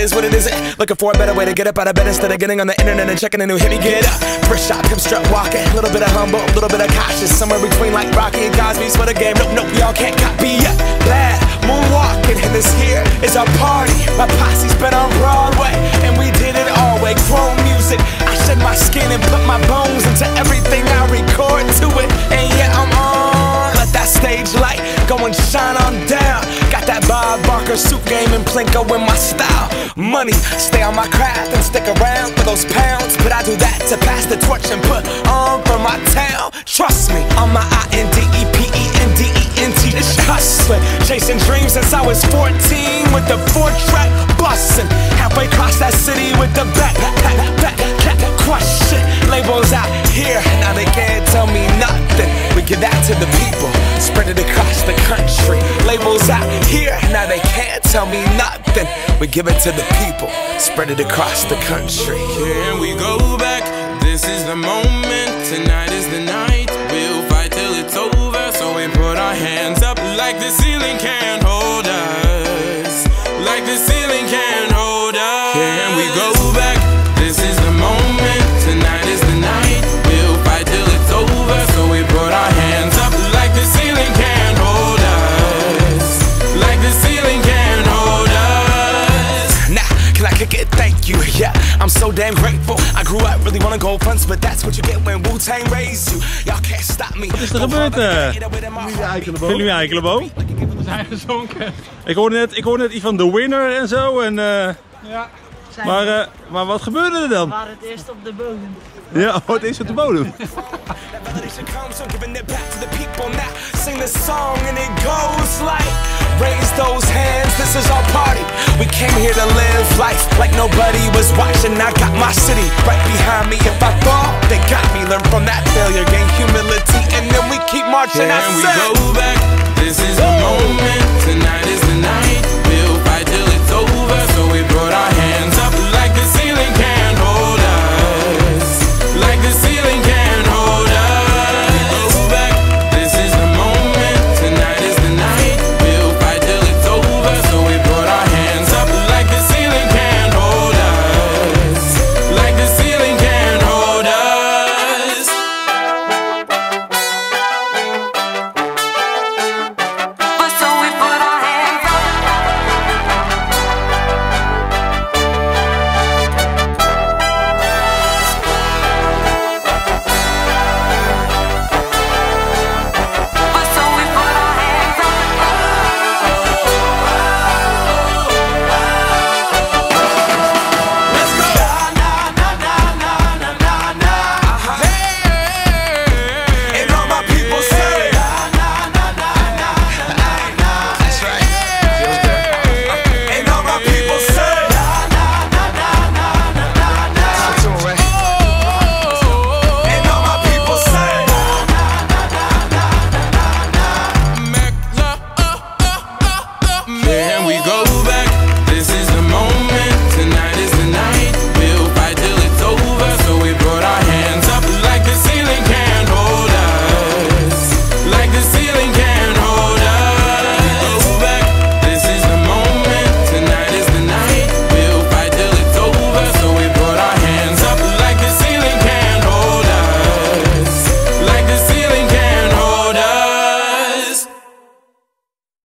is what it isn't. Looking for a better way to get up out of bed instead of getting on the internet and checking a new hit. Me get up, first shot, pimp strut walking. A little bit of humble, a little bit of cautious. Somewhere between like Rocky and Cosby's for the game. Nope, nope, y'all can't copy yet. Bad moonwalking, and this here is our party. My posse's been on Broadway, and we did it all way. Chrome music, I shed my skin and put my bones into everything I record to it. And yeah, I'm on. Let that stage light go and shine on down. Got that Bob Barker suit game and Plinko in my style. Money, stay on my craft and stick around for those pounds. But I do that to pass the torch and put on for my town. Trust me, on my INDEPENDENT. It's hustling, chasing dreams since I was 14 with the 4-track bustin'. Halfway across that city with the back question. Labels out here, now they can't tell me nothing. We give that to the people, spread it across the country. Labels out here, now they can't tell me nothing. We give it to the people, spread it across the country. Here we go back, this is the moment, tonight is the night. We'll fight till it's over, so we put our hands up like the ceiling can't hold us. Like the ceiling can't hold us. Here we go back, this is the moment, tonight is the night. We'll fight till it's over, so we put our hands up like the ceiling can't hold us. Like the ceiling can't hold us. Nah, can I kick it? Thank you, yeah, I'm so damn grateful. I grew up really wanna go fronts, but that's what you get when Wu-Tang raised you. Y'all can't stop me. Wat is er gebeurd? Jullie Eikelenboom? We zijn gezonken. Ik hoorde net iets van The Winner en zo. En, Ja. maar wat gebeurde er dan? We waren het eerst op de bodem. Ja, het is op de bodem. Sing the song and it goes like, raise those hands, this is our party. We came here to live life like nobody was watching. I got my city right behind me. If I fall, they got me. Learn from that failure, gain humility, and then we keep marching. And we go